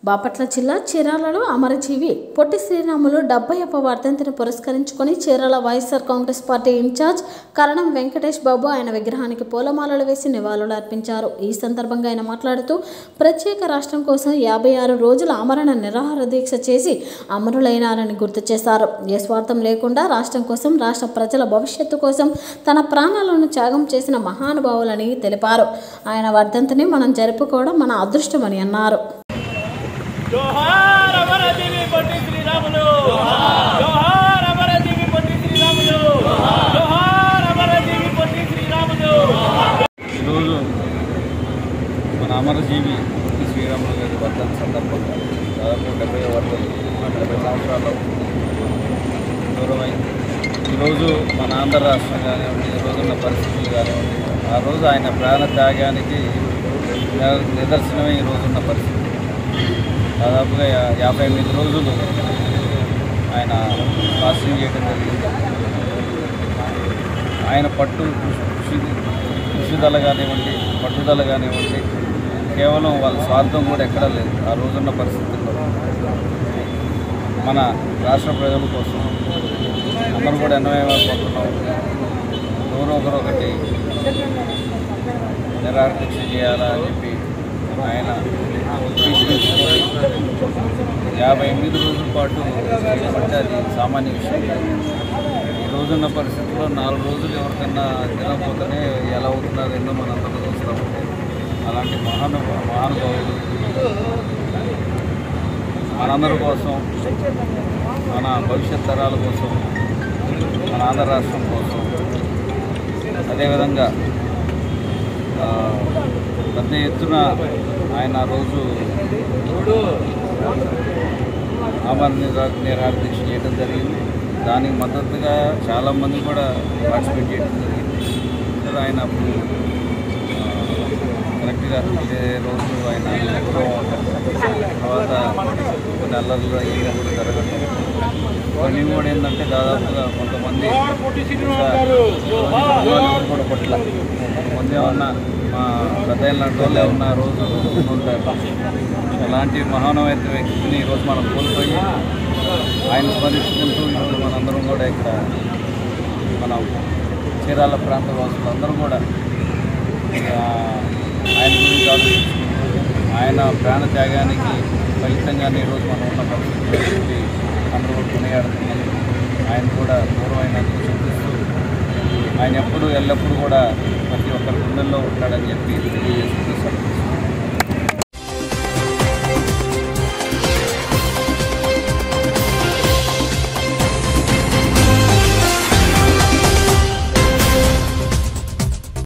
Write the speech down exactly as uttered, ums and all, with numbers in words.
బాపట్ల జిల్లా చీరాలలో అమరజీవి పొట్టి శ్రీరాములు డెబ్బైవ వర్ధంతిని పురస్కరించుకొని Chirala YSR Congress party in-charge Karanam Venkatesh Babu ఆయన విగ్రహానికి పూలమాలలు వేసి నివాళులు అర్పించారు. ఈ సందర్భంగా ఆయన మాట్లాడుతూ ప్రత్యేక రాష్ట్రం కోసం యాభై ఆరు రోజుల ఆమరణ నిరాహార దీక్ష చేసి అమరులైనారని గుర్తు చేశారు. ఏ స్వార్థం లేకుండా రాష్ట్రం కోసం, రాష్ట్ర ప్రజల భవిష్యత్తు కోసం తన ప్రాణాలను త్యాగం చేసిన మహానుభావులని తెలిపారు. ఆయన వర్ధంతిని మనం జరుపుకోవడం మన అదృష్టమని అన్నారు. जोहार अमरजीवी పొట్టి శ్రీరాములు जोहार अमरजीवी పొట్టి శ్రీరాములు जोहार अमरजीवी పొట్టి శ్రీరాములు ఈరోజు మన అమరజీవి పొట్టి శ్రీరాములు గారి వర్ధంతి సందర్భంగా దాదాపు డెబ్బై వర్ధంతి డెబ్బై సంవత్సరాలు దూరమైంది. ఈరోజు మన ఆంధ్ర రాష్ట్రం కానివ్వండి, ఈ రోజున్న పరిస్థితులు కానివ్వండి, ఆ రోజు ఆయన ప్రాణ త్యాగానికి నిదర్శనమే ఈ రోజున్న పరిస్థితి. దాదాపుగా యాభై ఎనిమిది రోజులు ఆయన ఫాస్టింగ్ చేయడం జరిగింది. ఆయన పట్టు కృషి కృషిదల కానివ్వండి, పట్టుదల కానివ్వండి, కేవలం వాళ్ళ స్వార్థం కూడా ఎక్కడా లేదు. ఆ రోజున్న పరిస్థితుల్లో మన రాష్ట్ర ప్రజల కోసం అందరూ కూడా ఎన్నోపోతున్నాం. ఎవరో ఒకరు ఒకటి నిరాహార దీక్ష చేయాలా అని చెప్పి ఆయన యాభై ఎనిమిది రోజుల పాటు చేయబట్టి అది సామాన్య విషయం. ఈ రోజున్న పరిస్థితుల్లో నాలుగు రోజులు ఎవరికన్నా తినకపోతేనే ఎలా అవుతున్నారు ఎన్నో మనం అందరూ చూస్తూ ఉంటే అలాంటి మహాను మహానుభావులు మనందరి కోసం, మన భవిష్యత్ తరాల కోసం, మన ఆంధ్ర రాష్ట్రం కోసం, అదేవిధంగా పెద్ద ఎత్తున ఆయన రోజు ఆమరణ నిరాహార దీక్ష చేయడం జరిగింది. దానికి మద్దతుగా చాలామంది కూడా పార్టిసిపేట్ చేయడం జరిగింది. ఆయన కరెక్ట్గా ఇదే రోజు ఆయన తర్వాత కొన్ని అల్లర్లు అయ్యి కూడా జరగడం, కొన్ని కూడా ఏంటంటే దాదాపుగా కొంతమంది కూడా పట్ల కొంతమంది ఏమన్నా మా పెద్ద లాంటి వాళ్ళు ఏమన్నా రోజు ఉంటారు. అలాంటి మహానమైన వ్యక్తిని ఈరోజు మనం కోల్పోయి ఆయన స్మరించుకుంటూ ఇప్పుడు మనందరం కూడా ఇక్కడ మనం చీరాల ప్రాంత వాసులు అందరం కూడా ఆయన గురించి ఆలోచించుకుంటూ ఆయన ప్రాణ త్యాగానికి ఫలితంగానే ఈరోజు మనం ఉన్న పరిస్థితి అందరూ కూడా కొనియాడుతున్నారు. ఆయన కూడా గౌరవమైనందుకు చూపిస్తూ ఆయన ఎప్పుడు ఎల్లప్పుడూ కూడా ప్రతి ఒక్కరి గుండెల్లో ఉంటాడని చెప్పి తెలియజేస్తూ